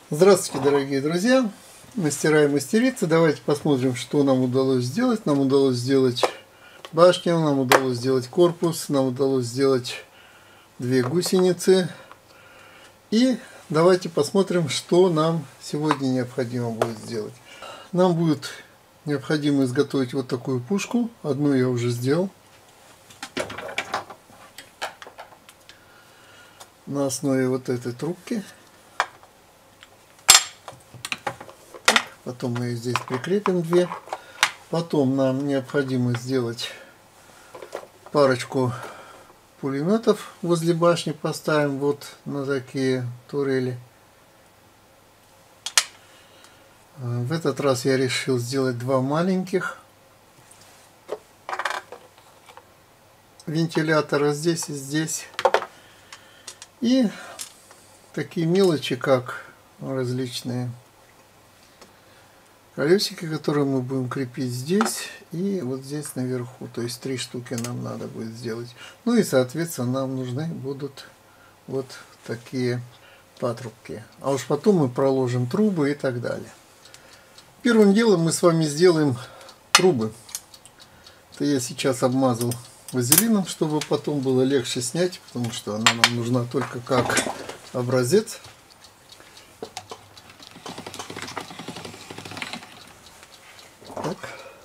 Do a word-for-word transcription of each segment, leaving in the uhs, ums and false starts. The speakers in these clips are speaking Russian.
Здравствуйте, дорогие друзья, мастера и мастерицы. Давайте посмотрим, что нам удалось сделать. Нам удалось сделать башню, нам удалось сделать корпус, нам удалось сделать две гусеницы. И давайте посмотрим, что нам сегодня необходимо будет сделать. Нам будет необходимо изготовить вот такую пушку. Одну я уже сделал. На основе вот этой трубки. Потом мы ее здесь прикрепим две. Потом нам необходимо сделать парочку пулеметов возле башни, поставим вот на такие турели. В этот раз я решил сделать два маленьких вентилятора здесь и здесь. И такие мелочи, как различные колесики, которые мы будем крепить здесь и вот здесь наверху. То есть три штуки нам надо будет сделать. Ну и соответственно нам нужны будут вот такие патрубки. А уж потом мы проложим трубы и так далее. Первым делом мы с вами сделаем трубы. Это я сейчас обмазал вазелином, чтобы потом было легче снять, потому что она нам нужна только как образец. Так.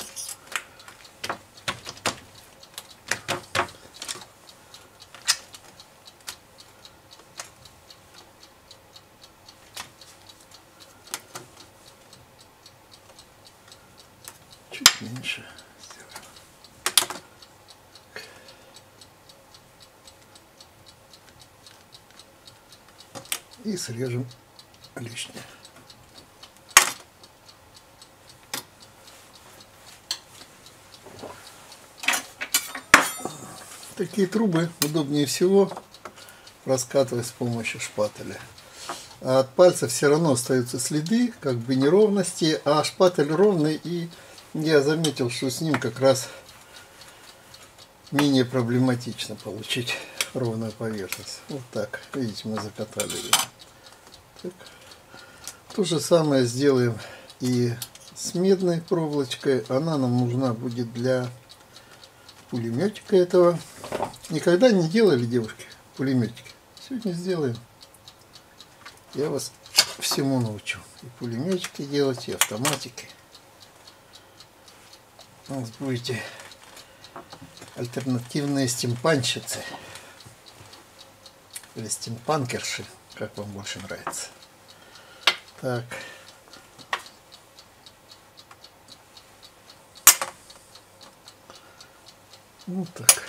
Чуть меньше сделаем. И срежем лишнее. Такие трубы удобнее всего раскатывать с помощью шпателя. А от пальца все равно остаются следы, как бы неровности, а шпатель ровный, и я заметил, что с ним как раз менее проблематично получить ровную поверхность. Вот так, видите, мы закатали ее. Так. То же самое сделаем и с медной проволочкой. Она нам нужна будет для пулеметика этого. Никогда не делали, девушки, пулеметики? Сегодня сделаем. Я вас всему научу. И пулеметики делать, и автоматики. У нас будете альтернативные стимпанщицы. Или стимпанкерши, как вам больше нравится. Так. Вот так.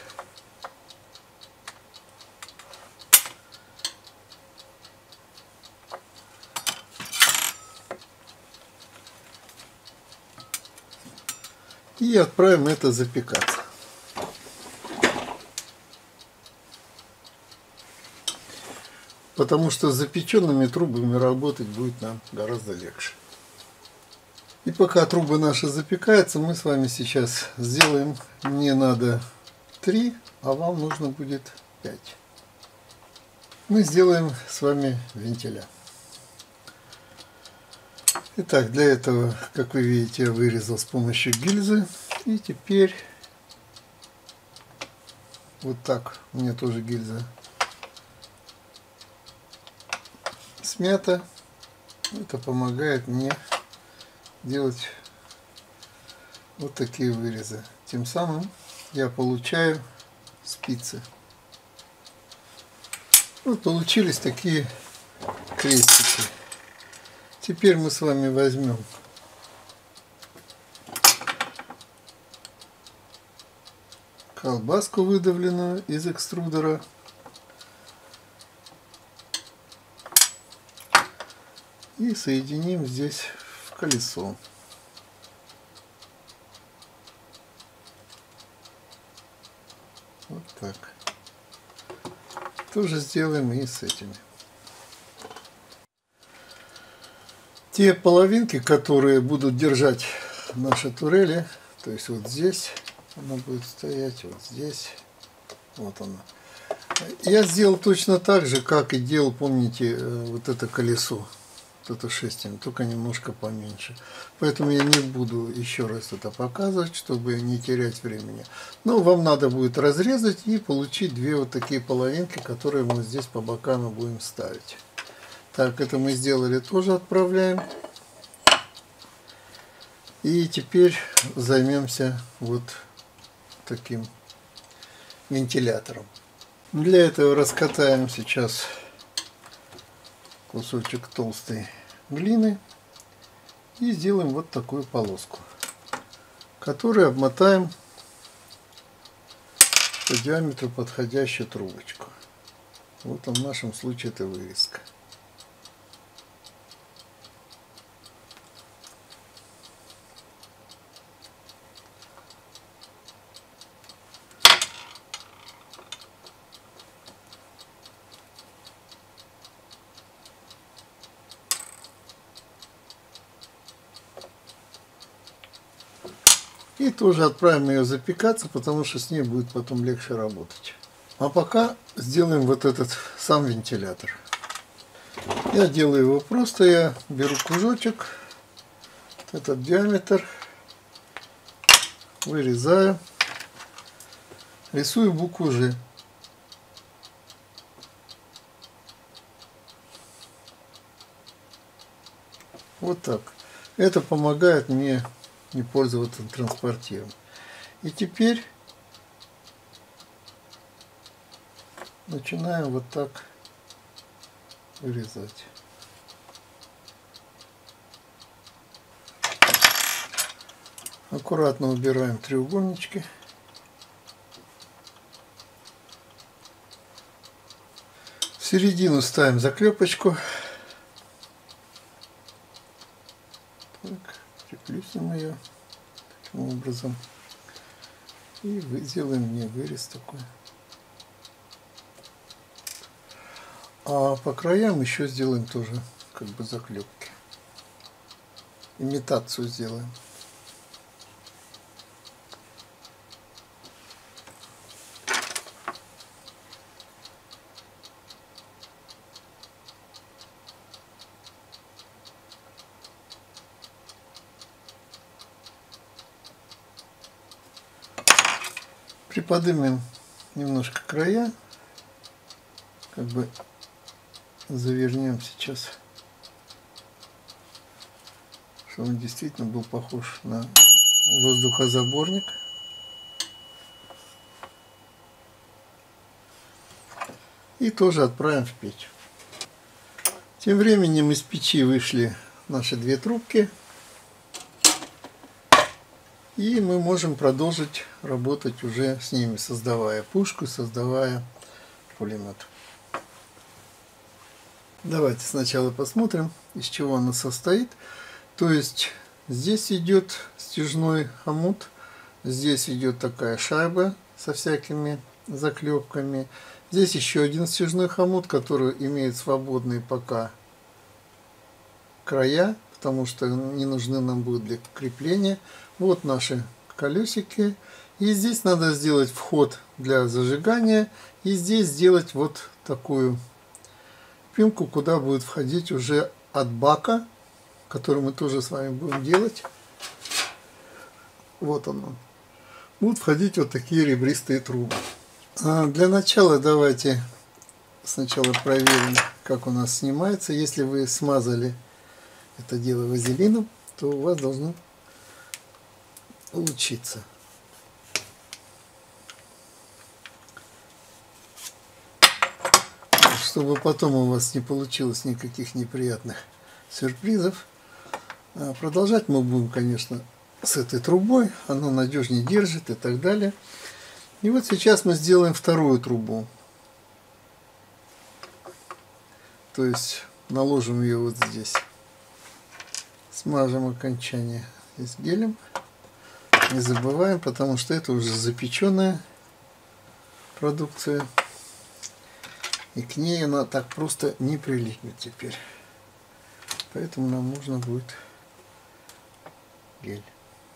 И отправим это запекаться. Потому что с запеченными трубами работать будет нам гораздо легче. И пока трубы наши запекаются, мы с вами сейчас сделаем, мне надо три, а вам нужно будет пять. Мы сделаем с вами вентиля. Итак, для этого, как вы видите, я вырезал с помощью гильзы. И теперь вот так, у меня тоже гильза смята. Это помогает мне делать вот такие вырезы. Тем самым я получаю спицы. Вот получились такие крестики. Теперь мы с вами возьмем колбаску, выдавленную из экструдера. И соединим здесь в колесо. Вот так. Тоже сделаем и с этими. Те половинки, которые будут держать наши турели, то есть вот здесь она будет стоять, вот здесь, вот она. Я сделал точно так же, как и делал, помните, вот это колесо. вот это шестерня, только немножко поменьше. Поэтому я не буду еще раз это показывать, чтобы не терять времени. Но вам надо будет разрезать и получить две вот такие половинки, которые мы здесь по бокам будем ставить. Так, это мы сделали, тоже отправляем. И теперь займемся вот таким вентилятором. Для этого раскатаем сейчас кусочек толстой глины и сделаем вот такую полоску, которую обмотаем по диаметру подходящую трубочку. Вот в нашем случае это вырезка. И тоже отправим ее запекаться, потому что с ней будет потом легче работать. А пока сделаем вот этот сам вентилятор. Я делаю его просто, я беру кружочек, этот диаметр, вырезаю, рисую букву Ж. Вот так. Это помогает мне не пользоваться транспортиром. И теперь начинаем вот так вырезать. Аккуратно убираем треугольнички. В середину ставим заклепочку. Так, приплюснем ее таким образом. И сделаем мне вырез такой. А по краям еще сделаем тоже как бы заклепки. Имитацию сделаем. Приподнимем немножко края, как бы завернем сейчас, чтобы он действительно был похож на воздухозаборник. И тоже отправим в печь. Тем временем из печи вышли наши две трубки. И мы можем продолжить работать уже с ними, создавая пушку, создавая пулемет. Давайте сначала посмотрим, из чего она состоит. То есть здесь идет стяжной хомут, здесь идет такая шайба со всякими заклепками. Здесь еще один стяжной хомут, который имеет свободные пока края, потому что не нужны нам будут для крепления. Вот наши колесики. И здесь надо сделать вход для зажигания. И здесь сделать вот такую пимку, куда будет входить уже от бака, который мы тоже с вами будем делать. Вот он. Будут входить вот такие ребристые трубы. А для начала давайте сначала проверим, как у нас снимается. Если вы смазали это дело вазелином, то у вас должно получиться. Чтобы потом у вас не получилось никаких неприятных сюрпризов. Продолжать мы будем, конечно, с этой трубой. Она надежнее держит и так далее. И вот сейчас мы сделаем вторую трубу. То есть наложим ее вот здесь. Смажем окончание здесь гелем. Не забываем, потому что это уже запеченная продукция. И к ней она так просто не прилипнет теперь. Поэтому нам нужно будет гель.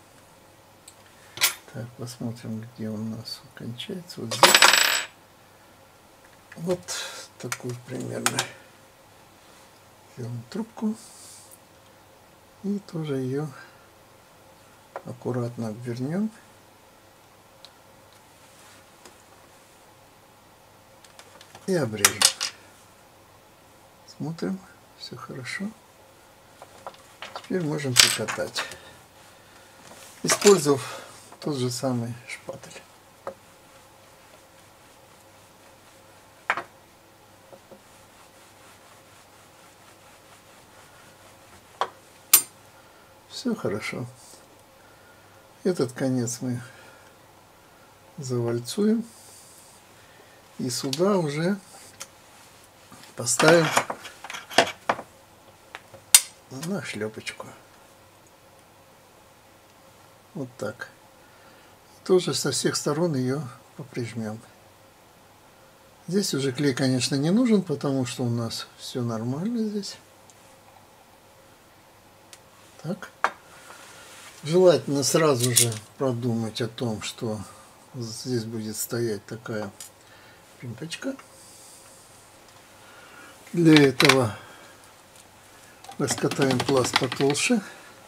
Так, посмотрим, где он у нас кончается. Вот здесь. Вот такой примерно Берем трубку и тоже ее аккуратно обвернем. И обрежем. Смотрим, все хорошо. Теперь можем прикатать, использовав тот же самый шпатель. Все хорошо. Этот конец мы завальцуем. И сюда уже поставим на шлепочку. Вот так. Тоже со всех сторон ее поприжмем. Здесь уже клей, конечно, не нужен, потому что у нас все нормально здесь. Так. Желательно сразу же продумать о том, что здесь будет стоять такая пимпочка. Для этого раскатаем пласт потолще.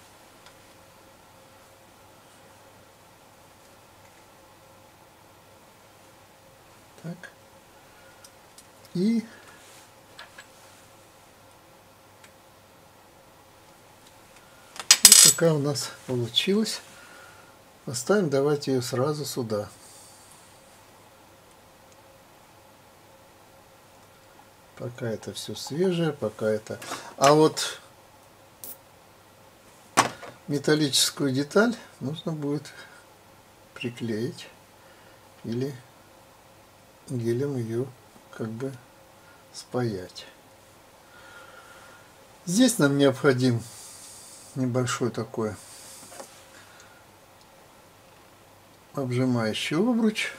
Так. И вот такая у нас получилась. Поставим, давайте ее сразу сюда. Пока это все свежее, пока это... А вот металлическую деталь нужно будет приклеить или гелем ее как бы спаять. Здесь нам необходим небольшой такой обжимающий обруч.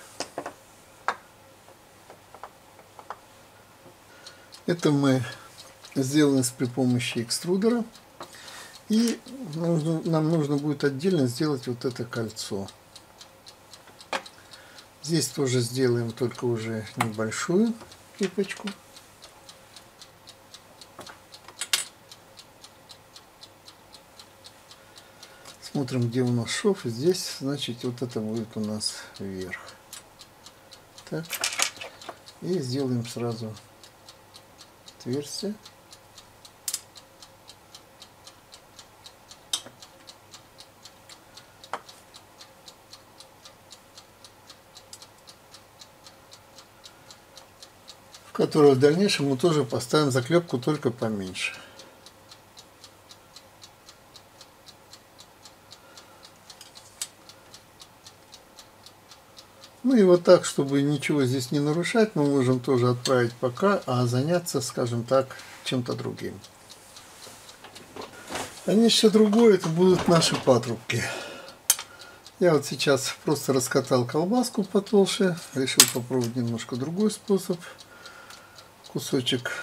Это мы сделаем при помощи экструдера. И нужно, нам нужно будет отдельно сделать вот это кольцо. Здесь тоже сделаем только уже небольшую кипочку. Смотрим, где у нас шов. И здесь, значит, вот это будет у нас вверх. Так. И сделаем сразу отверстие. В которое в дальнейшем мы тоже поставим заклепку, только поменьше. Ну и вот так, чтобы ничего здесь не нарушать, мы можем тоже отправить пока, а заняться, скажем так, чем-то другим. А нечто другое, это будут наши патрубки. Я вот сейчас просто раскатал колбаску потолще, решил попробовать немножко другой способ. Кусочек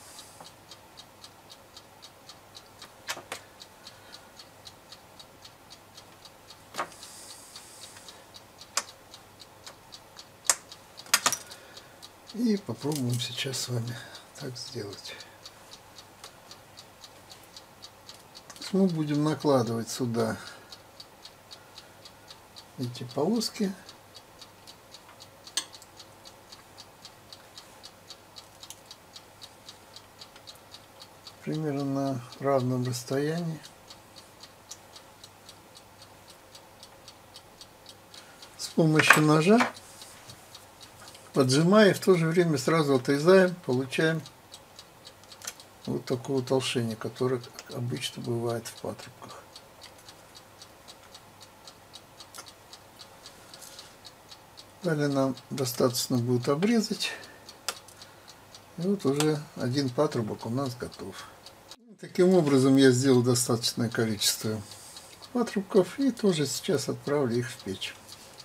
и попробуем сейчас с вами так сделать. Мы будем накладывать сюда эти полоски. Примерно на равном расстоянии. С помощью ножа поджимая и в то же время сразу отрезаем, получаем вот такое утолщение, которое обычно бывает в патрубках. Далее нам достаточно будет обрезать. И вот уже один патрубок у нас готов. Таким образом я сделал достаточное количество патрубков и тоже сейчас отправлю их в печь.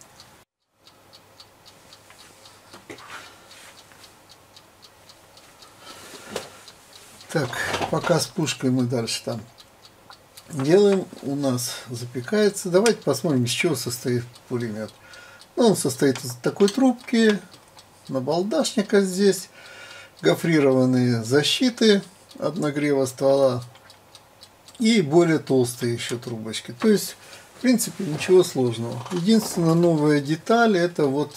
Так, пока с пушкой мы дальше там делаем, у нас запекается. Давайте посмотрим, из чего состоит пулемет. Ну, он состоит из такой трубки, набалдашника здесь, гофрированные защиты от нагрева ствола. И более толстые еще трубочки. То есть, в принципе, ничего сложного. Единственная новая деталь, это вот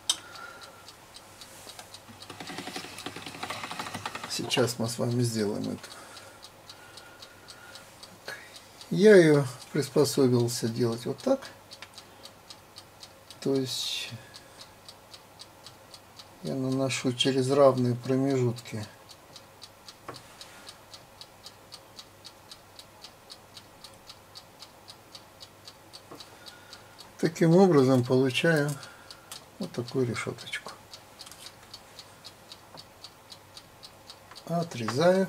сейчас мы с вами сделаем это. Я ее приспособился делать вот так. То есть я наношу через равные промежутки. Таким образом получаю вот такую решеточку. Отрезаю.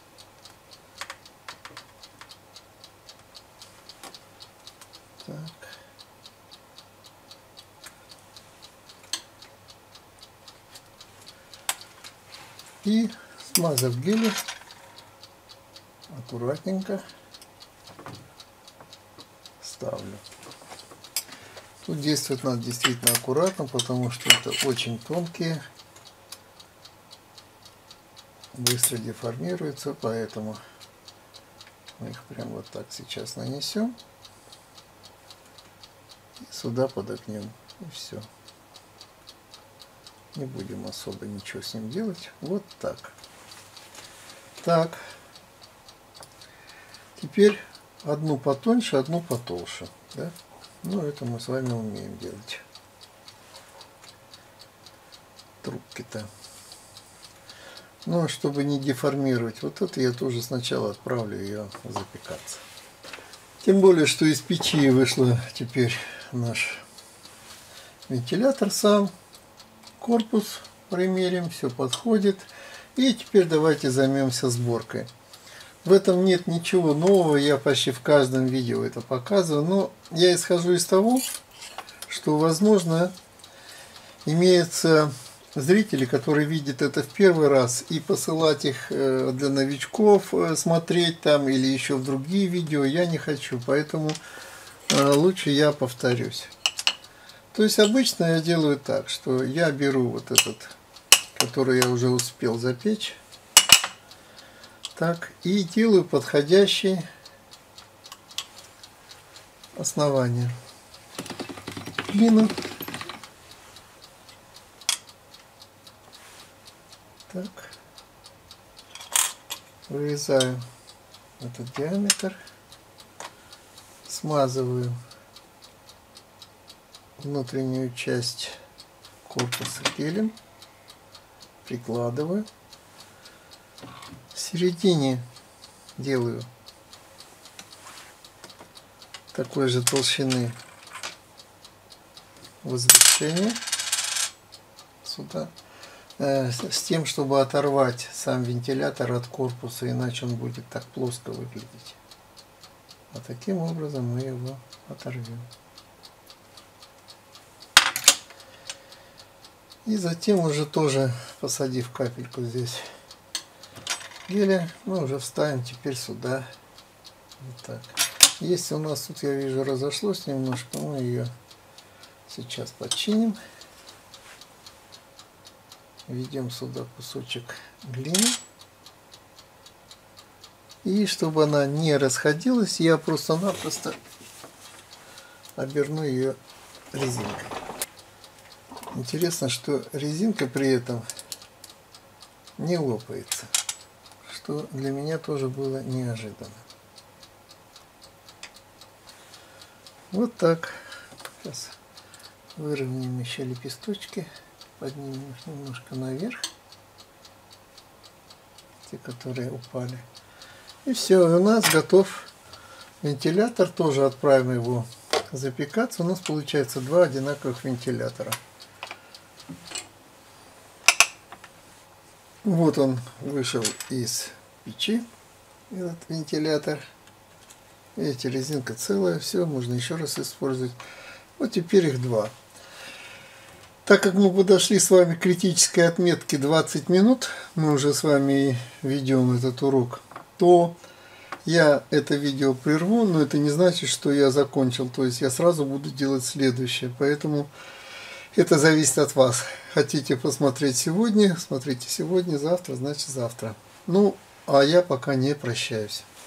Так. И, смазав гелем, аккуратненько ставлю. Тут действовать надо действительно аккуратно, потому что это очень тонкие, быстро деформируются, поэтому мы их прям вот так сейчас нанесем и сюда подогнем, и все. Не будем особо ничего с ним делать. Вот так. Так. Теперь одну потоньше, одну потолще. Да? Ну, это мы с вами умеем делать. Трубки-то. Ну, а чтобы не деформировать, вот это я тоже сначала отправлю ее запекаться. Тем более, что из печи вышло теперь наш вентилятор сам. Корпус примерим, все подходит. И теперь давайте займемся сборкой. В этом нет ничего нового, я почти в каждом видео это показываю. Но я исхожу из того, что, возможно, имеются зрители, которые видят это в первый раз, и посылать их для новичков смотреть там или еще в другие видео я не хочу. Поэтому лучше я повторюсь. То есть обычно я делаю так, что я беру вот этот, который я уже успел запечь, так, и делаю подходящее основание. Клину. Так. Вырезаю этот диаметр. Смазываю внутреннюю часть корпуса гелем, прикладываю. В середине делаю такой же толщины возвышение сюда, э, с тем, чтобы оторвать сам вентилятор от корпуса, иначе он будет так плоско выглядеть. А таким образом мы его оторвем. И затем уже тоже, посадив капельку здесь геля, мы уже вставим теперь сюда вот так. Если у нас тут, я вижу, разошлось немножко, мы ее сейчас починим. Введем сюда кусочек глины. И чтобы она не расходилась, я просто-напросто оберну ее резинкой. Интересно, что резинка при этом не лопается, что для меня тоже было неожиданно. Вот так. Сейчас выровняем еще лепесточки, поднимем их немножко наверх, те, которые упали. И все, у нас готов вентилятор, тоже отправим его запекаться. У нас получается два одинаковых вентилятора. Вот он вышел из печи, этот вентилятор. Видите, резинка целая, все, можно еще раз использовать. Вот теперь их два. Так как мы подошли с вами к критической отметке двадцать минут, мы уже с вами ведем этот урок, то я это видео прерву, но это не значит, что я закончил. То есть я сразу буду делать следующее. Поэтому это зависит от вас. Хотите посмотреть сегодня, смотрите сегодня, завтра, значит завтра. Ну, А я пока не прощаюсь.